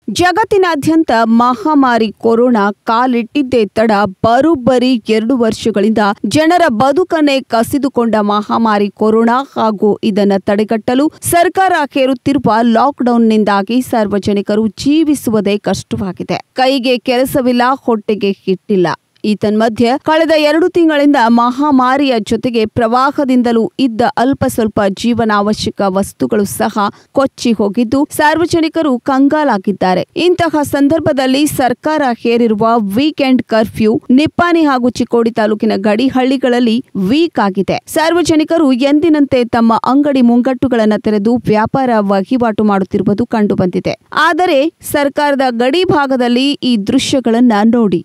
ಜಗತ್ತಿನಾದ್ಯಂತ ಮಹಾಮಾರಿ ಕೊರೋನಾ ಕಾಲಿಟ್ಟಿದ್ದೇ ತಡ ಬರೋಬ್ಬರಿ 2 ವರ್ಷಗಳಿಂದ ಜನರ ಬದುಕನ್ನೇ ಕಸಿದುಕೊಂಡ ಮಹಾಮಾರಿ ಕೊರೋನಾ ಹಾಗೂ ಇದನ್ನು ತಡೆಗಟ್ಟಲು ಸರ್ಕಾರ ಹೇರುತ್ತಿರುವ ಲಾಕ್ಡೌನ್ನಿಂದಾಗಿ ಸಾರ್ವಜನಿಕರು ಜೀವಿಸುವುದೇ ಕಷ್ಟವಾಗಿದೆ. ಕೈಗೆ ಕೆಲಸವಿಲ್ಲ, ಹೊಟ್ಟೆಗೆ ಹಿಟ್ಟಿಲ್ಲ. ಈ ತನ್ಮಧ್ಯೆ ಕಳೆದ 2 ತಿಂಗಳಿಂದ ಮಹಾಮಾರಿಯ ಜೊತೆಗೆ ಪ್ರವಾಹದಿಂದಲೂ ಇದ್ದ ಅಲ್ಪ ಸ್ವಲ್ಪ ಜೀವನಾವಶ್ಯಕ ವಸ್ತುಗಳು ಸಹ ಕೊಚ್ಚಿ ಹೋಗಿದ್ದು ಸಾರ್ವಜನಿಕರು ಕಂಗಾಲಾಗಿದ್ದಾರೆ. ಇಂತಹ ಸಂದರ್ಭದಲ್ಲಿ ಸರ್ಕಾರ ಹೇರಿರುವ ವೀಕೆಂಡ್ ಕರ್ಫ್ಯೂ ನಿಪ್ಪಾಣಿ ಹಾಗೂ ಚಿಕ್ಕೋಡಿ ತಾಲೂಕಿನ ಗಡಿ ಹಳ್ಳಿಗಳಲ್ಲಿ ವೀಕ್ ಆಗಿದೆ. ಸಾರ್ವಜನಿಕರು ಎಂದಿನಂತೆ ತಮ್ಮ ಅಂಗಡಿ ಮುಂಗಟ್ಟುಗಳನ್ನು ತೆರೆದು ವ್ಯಾಪಾರ ವಹಿವಾಟು ಮಾಡುತ್ತಿರುವುದು ಕಂಡುಬಂದಿದೆ. ಆದರೆ ಸರ್ಕಾರದ ಗಡಿ ಭಾಗದಲ್ಲಿ ಈ ದೃಶ್ಯಗಳನ್ನ ನೋಡಿ.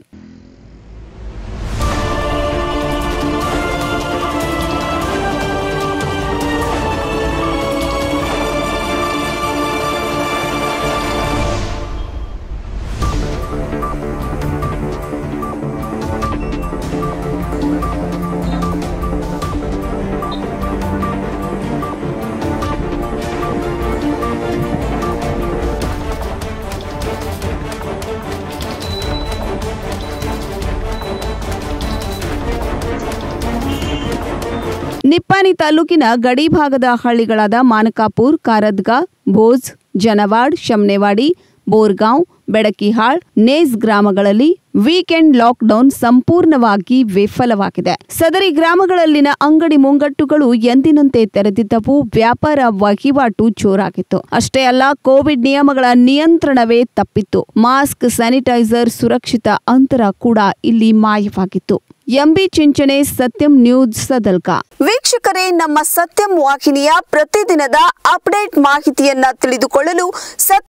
ನಿಪ್ಪಾಣಿ ತಾಲೂಕಿನ ಗಡಿ ಭಾಗದ ಹಳ್ಳಿಗಳಾದ ಮಾನಕಾಪುರ್, ಕಾರದ್ಗಾ, ಭೋಜ್, ಜನವಾಡ್, ಶಮ್ನೆವಾಡಿ, ಬೋರ್ಗಾಂವ್, ಬೆಡಕಿಹಾಳ್, ನೇಜ್ ಗ್ರಾಮಗಳಲ್ಲಿ ವೀಕೆಂಡ್ ಲಾಕ್ಡೌನ್ ಸಂಪೂರ್ಣವಾಗಿ ವಿಫಲವಾಗಿದೆ. ಸದರಿ ಗ್ರಾಮಗಳಲ್ಲಿನ ಅಂಗಡಿ ಮುಂಗಟ್ಟುಗಳು ಎಂದಿನಂತೆ ತೆರೆದಿದ್ದವು. ವ್ಯಾಪಾರ ವಹಿವಾಟು ಜೋರಾಗಿತ್ತು. ಅಷ್ಟೇ ಅಲ್ಲ, ಕೋವಿಡ್ ನಿಯಮಗಳ ನಿಯಂತ್ರಣವೇ ತಪ್ಪಿತ್ತು. ಮಾಸ್ಕ್, ಸ್ಯಾನಿಟೈಸರ್, ಸುರಕ್ಷಿತ ಅಂತರ ಕೂಡ ಇಲ್ಲಿ ಮಾಯವಾಗಿತ್ತು. ಎಂಬಿ ಚಿಂಚನೆ, ಸತ್ಯಂ ನ್ಯೂಸ್, ಸದಲ್ಗಾ. ವೀಕ್ಷಕರೇ, ನಮ್ಮ ಸತ್ಯಂ ವಾಹಿನಿಯ ಪ್ರತಿದಿನದ ಅಪ್ಡೇಟ್ ಮಾಹಿತಿಯನ್ನ ತಿಳಿದುಕೊಳ್ಳಲು